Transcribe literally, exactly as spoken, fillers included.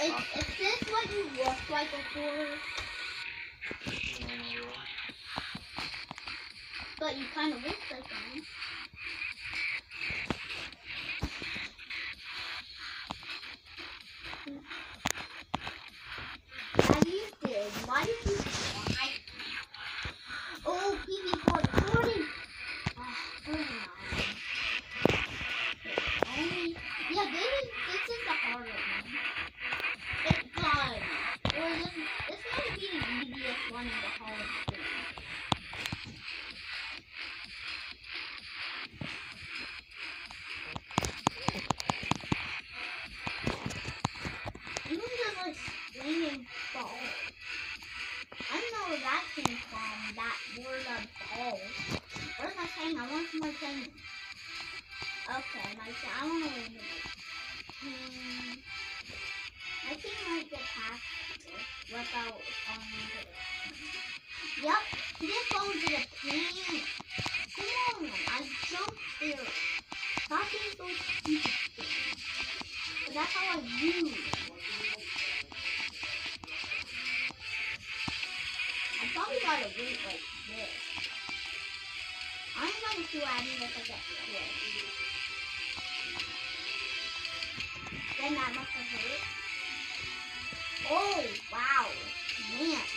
is, is this what you looked like before? But you kind of look like them. Yeah, you did. Why did you try? Oh, P V four forty. Oh, forty-nine. Only, yeah, this is, this is the harder one. It's fun. Or this, this might be the easiest one in the hard game. Even just like swinging balls. I don't know where that came from, that word of balls. Where's my thing? I want some more things. Okay, my thing. I want to win it. Hmm. My team might get past this without falling into it. Yep, he didn't fall into the pin. Come on, I jumped there. Stop being so stupid. But that's how I use. I probably gotta wait like this. I'm gonna see what happens if I get this. Then that must have hurt. Oh, wow. Man.